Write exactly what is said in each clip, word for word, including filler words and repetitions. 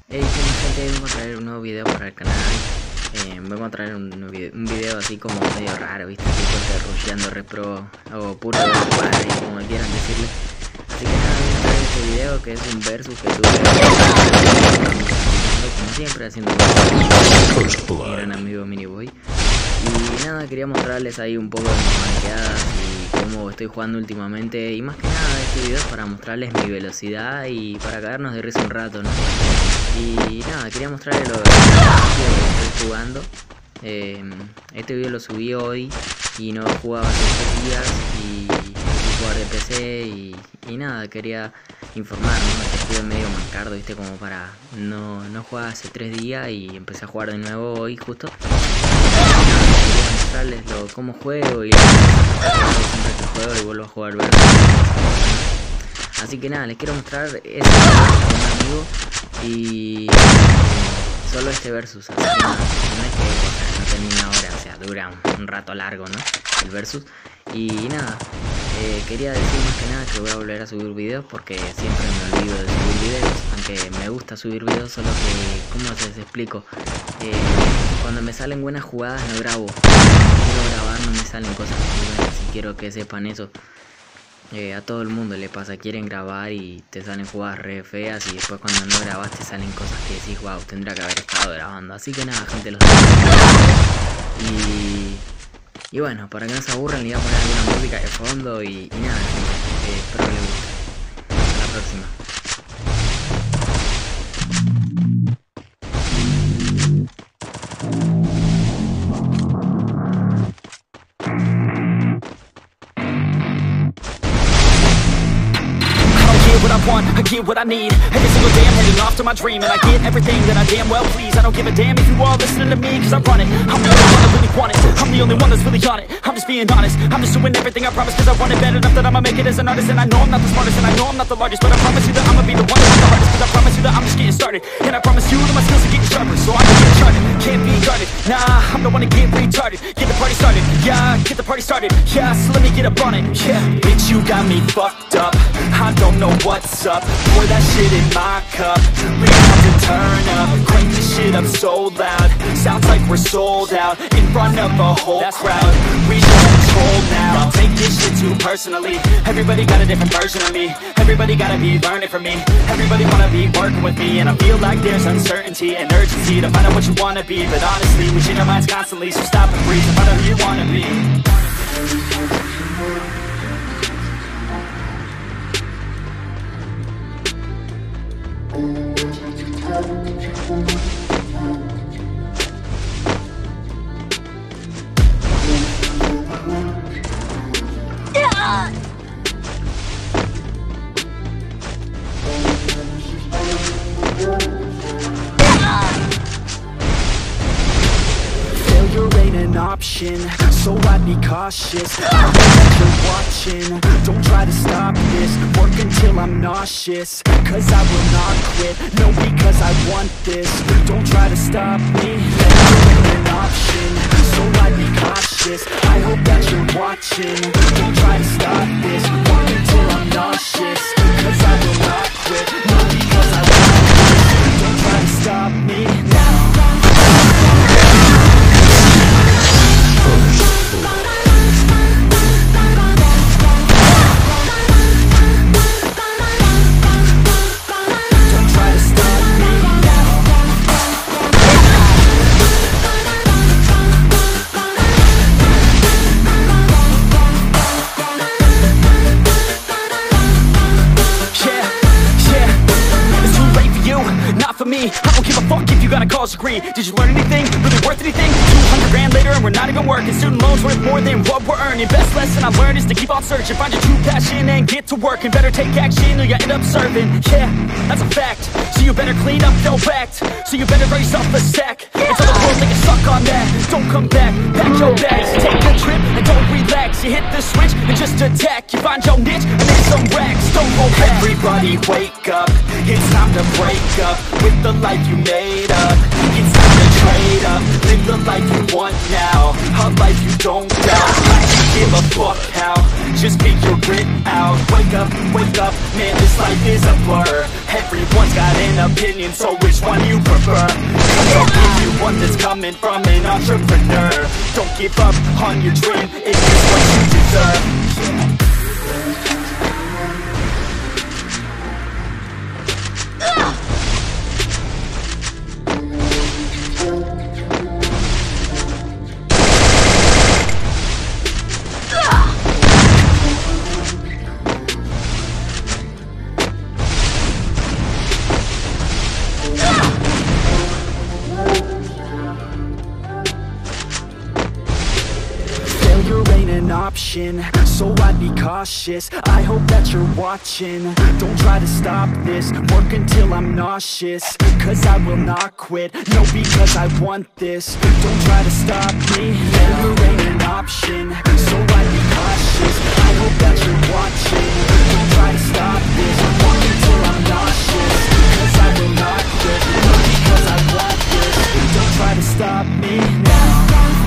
Hey, gente, vengo a traer un nuevo video para el canal. Eh, vengo a traer un, un video así como medio raro, ¿viste? Tipo de rusheando repro o puro padre, como quieran decirle. Así que nada, voy a traer este video que es un versus que tuve como siempre haciendo un gran amigo Miniboy. Y nada, quería mostrarles ahí un poco de mis manqueadas y cómo estoy jugando últimamente. Y más que nada este video es para mostrarles mi velocidad y para cagarnos de risa un rato, ¿no? Y nada, quería mostrarles lo que estoy jugando. eh, Este video lo subí hoy y no jugaba hace tres días y empecé a jugar de P C y, y nada, quería informar, ¿no? Estuve medio mancardo, viste, como para no, no jugar hace tres días y empecé a jugar de nuevo hoy justo. Quería mostrarles lo, cómo juego y siempre que juego y vuelvo a jugar verde. Así que nada, les quiero mostrar este con un amigo y solo este versus, así que no, no es que o sea, no termina ahora, o sea, dura un, un rato largo, ¿no? El versus. Y nada, eh, quería decir más que nada que voy a volver a subir videos porque siempre me olvido de subir videos, aunque me gusta subir videos, solo que, ¿cómo se les explico? Eh, cuando me salen buenas jugadas no grabo, no quiero grabar, no me salen cosas muy buenas y quiero que sepan eso. Eh, a todo el mundo le pasa, quieren grabar y te salen jugadas re feas y después cuando no grabas te salen cosas que decís, wow, tendría que haber estado grabando. Así que nada, gente, los y, y bueno, para que no se aburran, le voy a poner alguna música de fondo y, y nada, eh, espero que les guste. Hasta la próxima. What I want, I get what I need. Every single day I'm heading off to my dream, and I get everything that I damn well please. I don't give a damn if you all listening to me, cause I run it. I'm the only one that really want it, I'm the only one that's really on it. I'm just being honest, I'm just doing everything I promise, cause I want it bad enough that I'ma make it as an artist. And I know I'm not the smartest, and I know I'm not the largest, but I promise you that I'ma be the one that's the hardest. Cause I promise you that I'm just getting started, and I promise you that my skills are getting sharper. So I'm gonna get charted, can't be guarded. Nah, I'm the one to get retarded. Get the party started, yeah, get the party started. Yeah, so let me get up on it, yeah. Bitch, you got me fucked up, I don't know what's up. Pour that shit in my cup, we have to turn up. Crank this shit up so loud, sounds like we're sold out. In front of a whole That's crowd, right. We should control now. Don't take this shit too personally, everybody got a different version of me. Everybody gotta be learning from me, everybody wanna be working with me. And I feel like there's uncertainty and urgency to find out what you wanna be. But honestly, we change our minds constantly, so stop and breathe and find out who you wanna be. Failure ain't an option, so I'd be cautious. I know that you're watching, don't try to stop this. Work until I'm nauseous, cause I will not quit. No, because I want this, don't try to stop me. Failure ain't an option, so I'd be cautious. I hope that you're watching, don't try to stop this. Work until I'm nauseous, cause I will not quit. No, because I want this, don't try to stop me now. I don't give a fuck if you got a college degree. Did you learn anything? Really worth anything? two hundred grand later and we're not even working. Student loans worth more than what we're earning. Best lesson I learned is to keep on searching. Find your true passion and get to work. And better take action or you end up serving. Yeah, that's a fact. So you better clean up your act. So you better raise yourself a sack. And tell the world they can suck on that. Don't come back, pack your bags. Take a trip and don't relax. You hit the switch and just attack. You find your niche and make some racks. Don't hold back. Everybody wake up, it's time to break up with the life you made up. It's time to trade up, live the life you want now, a life you don't doubt. give a fuck how. Just speak your grit out. Wake up, wake up, man, this life is a blur. Everyone's got an opinion, so which one you prefer? I'll give you one that's coming from an entrepreneur. Don't give up on your dream, it is what you deserve. Option, so I'd be cautious. I hope that you're watching. Don't try to stop this. Work until I'm nauseous, cause I will not quit. No, because I want this. Don't try to stop me. There ain't an option, so I'd be cautious. I hope that you're watching. Don't try to stop this. Work until I'm nauseous, cause I will not quit. No, because I want this. Don't try to stop me now.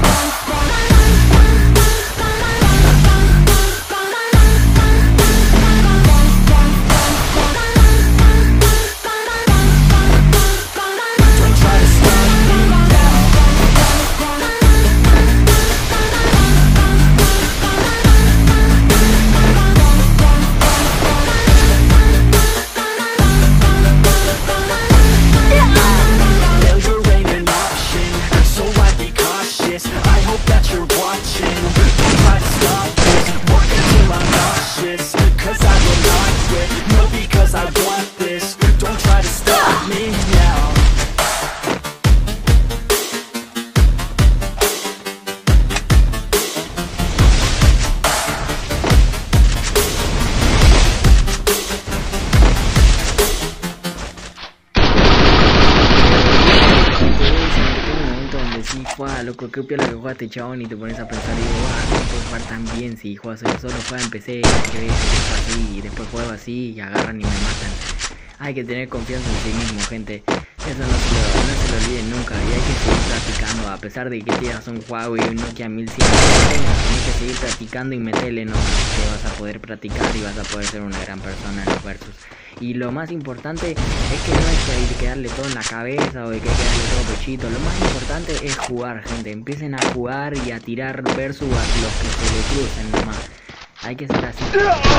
Loco, qué piola que jugaste, chabón, y te pones a pensar, digo, ah, no puedo jugar tan bien si juego solo, solo juega en P C, que ves, así, y después juego así y agarran y me matan. Hay que tener confianza en sí mismo, gente. Eso no se lo, no se lo olviden nunca, y hay que seguir practicando, a pesar de que tienes un Huawei y un Nokia mil cien, tienes que seguir practicando y meterle, no, que vas a poder practicar y vas a poder ser una gran persona en los versus. Y lo más importante es que no hay que darle todo en la cabeza o de que hay que darle todo pechito. Lo más importante es jugar, gente. Empiecen a jugar y a tirar versus a los que se le crucen nomás. Hay que ser así.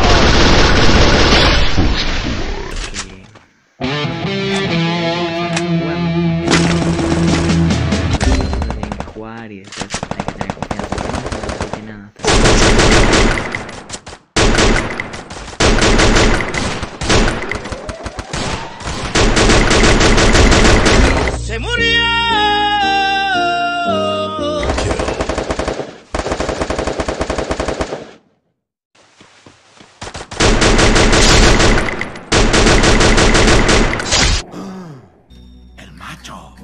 Tienen que jugar y después hay que tener confianza. No se nada. ¡Se murió! El macho.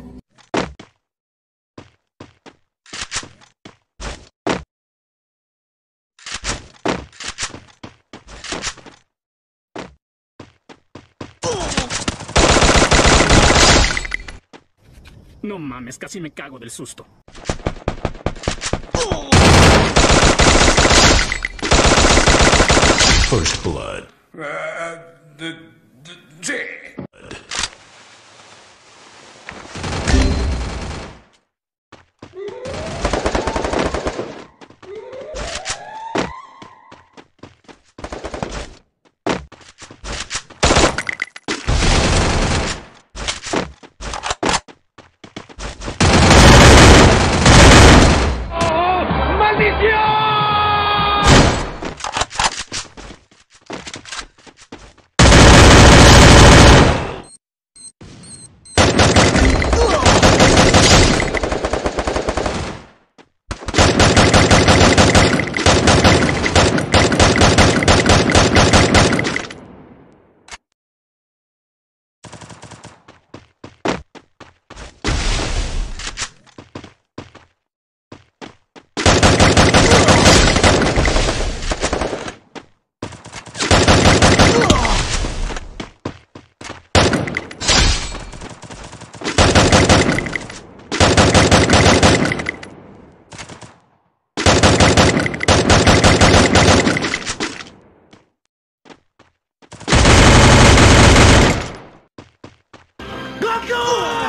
No mames, casi me cago del susto. First blood. Uh, the, the, sí. Falco!